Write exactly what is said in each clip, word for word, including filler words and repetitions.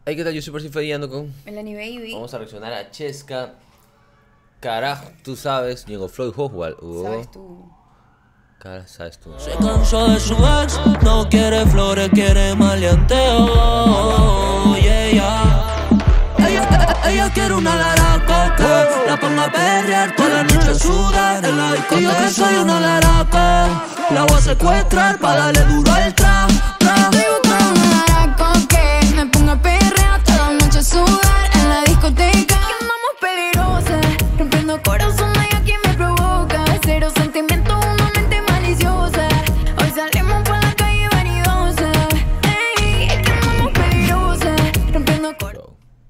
Hey, ¿qué tal? Yo soy Percy fallando con Melanie Baby. Vamos a reaccionar a Chesca. Carajo, tú sabes. Diego Floyd Hoswald. Uh, Sabes tú. Cara, sabes tú. Se cansó de su ex, no quiere flores, quiere maleanteo. Yeah, yeah. Ella, ella quiere una laraco que la ponga a perrear toda la noche suda en la discoteca. Y yo que soy una laraco, la voy a secuestrar para darle duro al trap, trap. Estoy buscando una laraco que me ponga a perrear toda la noche sudar en la discoteca. Que andamos peligrosas, rompiendo corazones y aquí me provoca. Cero sentimientos, una mente maliciosa. Hoy salimos por la calle vanidosa. Ey, es que andamos peligrosas, rompiendo corazones.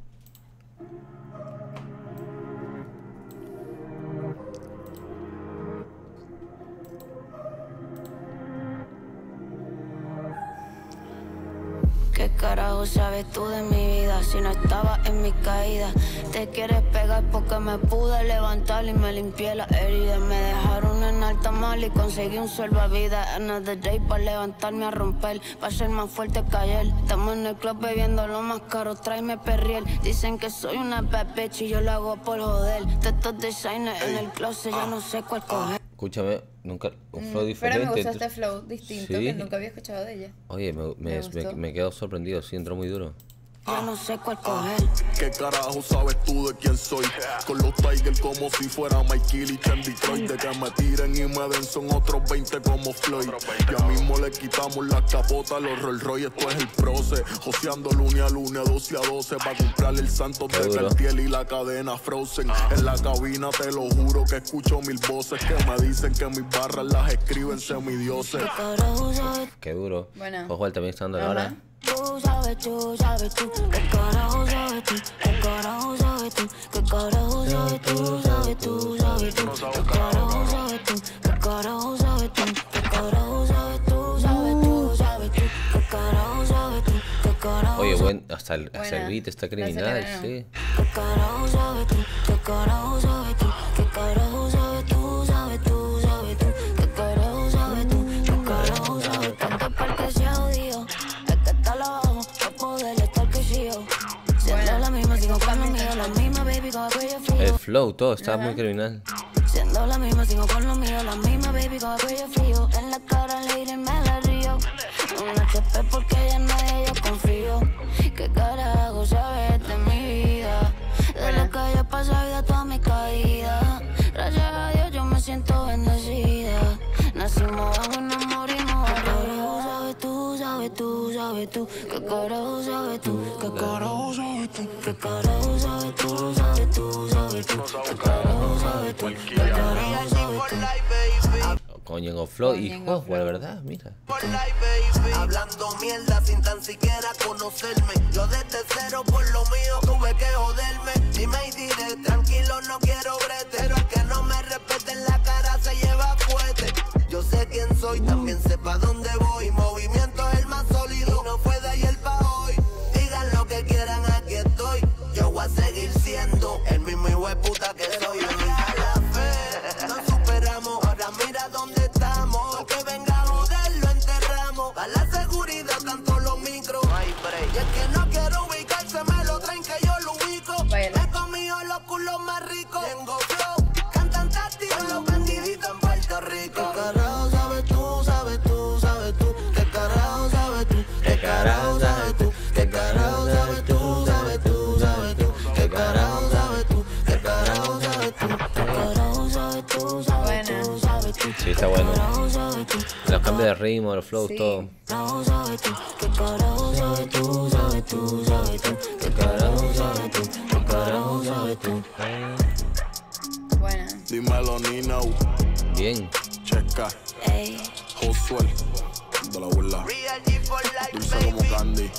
¿Qué carajo sabes tú de mi vida? Si no estaba en mi caída. Te quieres pegar porque me pude levantar y me limpié la herida. Me dejaron en alta mal y conseguí un salvavidas. Another day para levantarme a romper, para ser más fuerte que ayer. Estamos en el club bebiendo lo más caro, tráeme perriel. Dicen que soy una bad bitch y yo lo hago por joder. De estos designers en el closet ya no sé cuál coger. Escúchame, nunca un flow Mm, diferente. pero me gusta este flow distinto ¿Sí? que nunca había escuchado de ella. Oye, me, me, Me me, gustó. me quedo sorprendido, sí, entró muy duro. Ya no sé cuál coger. ¿Qué carajo sabes tú de quién soy? Con los Tigers como si fuera Mike Illich en Detroit. De que me tiren y me den son otros veinte como Floyd. Ya mismo le quitamos la capota a los Rolls Royce. Esto es el proce, joseando lunes a lunes, doce a doce. Pa' comprarle el Santos de Seguro. Cartier y la cadena Frozen. En la cabina te lo juro que escucho mil voces que me dicen que mis barras las escriben semidioses. ¿Qué carajo sabes? Qué duro. Bueno. Hoswald también está dando la hora. Ajá. Tú sabes, tú sabes tú, qué carajo sabes tú, qué carajo sabes tú, qué carajo sabes tú, sabes tú, sabes tú, qué carajo sabes tú, qué carajo sabes tú, qué carajo sabes tú, sabes tú, sabes tú, qué carajo sabes tú, qué carajo. Oye, buen, hasta el, hasta el Buena. beat está La criminal, aceleraron. sí. ¿Qué carajo sabes tú, qué carajo sabes tú, qué carajo sabes tú, sabes tú, sabes tú, qué carajo sabes tú, qué carajo sabes tú, tanto porque se odio. La misma, sigo con lo mío, la misma, baby, con aquello frío. El flow, todo está Ajá. muy criminal. Siendo la misma, sigo con lo mío, la misma, baby, con aquello frío. En la cara, lady, me la río. Un H P porque ya en nadie yo confío. ¿Qué carajo sabes de mi vida? De lo que yo paso vida toda mi caída. Gracias a Dios yo me siento bendecida. Nacimos bajo y nos morimos. ¿Qué carajo sabes tú, sabes tú, sabes tú? ¿Qué carajo sabes tú? ¿Qué carajo sabes tú? ¿Qué carajo sabes tú, sabes tú, sabes tú? ¿Qué carajo sabes tú? ¿Qué carajo sabes tú? Con Diego Floyd Con y Diego Hoswald, Floyd. ¿verdad? Mira. Hablando mierda sin tan siquiera conocerme. Yo desde cero por lo mío tuve que joderme. Dime y diré, tranquilo no quiero brete. Pero el que no me respete en la cara se lleva fuerte. Yo sé quién soy, también sé pa' dónde voy. Movimiento es el más sólido, no fue de ayer pa' hoy. Digan lo que quieran, aquí estoy. Yo voy a seguir siendo el mismo hijo de puta que soy. A la fe, nos superamos, ahora mira dónde estamos. Que venga a joder, lo enterramos. A la seguridad, tanto los micros. Y el que no quiere ubicarse, me lo traen que yo lo ubico. Baila. He comido los culos más ricos. Tengo flow, cantan táctico, los bandiditos en Puerto Rico. ¿Qué carajo sabes tú, sabes tú, sabes tú? ¿Qué carajo sabes tú? ¿Qué carajo sabes tú? ¿Qué carajo sabes tú, sabes tú, sabes tú? ¿Qué carajo sabes tú? ¿Qué carajo sabes tú? ¿Qué carajo sabes tú, sabes tú, sabes tú? Sí, está bueno. ¿Qué carajo sabes tú? Los cambios de ritmo, los flows, Sí. todo. Carajo sabes tú, qué carajo sabes tú, sabes tú, sabes tú, qué carajo sabes tú, qué carajo sabes tú. Buena. Dímelo Nino, Bien. Chesca, Ey, Hoswald, de la abuela. Real G for life, Dulce como baby. candy.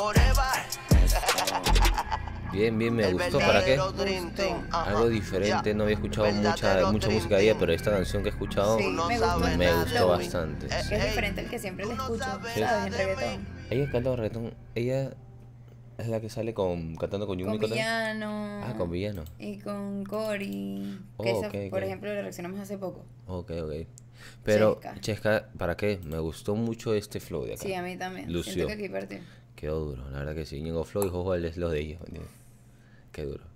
Forever. Bien, bien, me El gustó. ¿Para qué? verdadero Dream Team. Ajá. Algo diferente, Ya. no había escuchado mucha, Verdadero mucha Dream música de ella, Team. pero esta canción que he escuchado Sí, No me gustó. sabe me nada gustó de mí. bastante. Eh, Que es diferente al que siempre le escucho, ¿sabes? En reggaetón. Ella canta reggaetón. Ella es la que sale con cantando con Yumi Con Kotan. Villano. Ah, con Villano. Y con Cory. Oh, Que esa, ok, por ok. ejemplo, la reaccionamos hace poco. Ok, ok. Pero, Chesca. Chesca, ¿para qué? Me gustó mucho este flow de acá. Sí, a mí también. Lució. Siento que aquí partió. Quedó duro, la verdad que sí. Ñengo Flow y Jojo es lo de ellos, ¿me entiendes? Qué duro.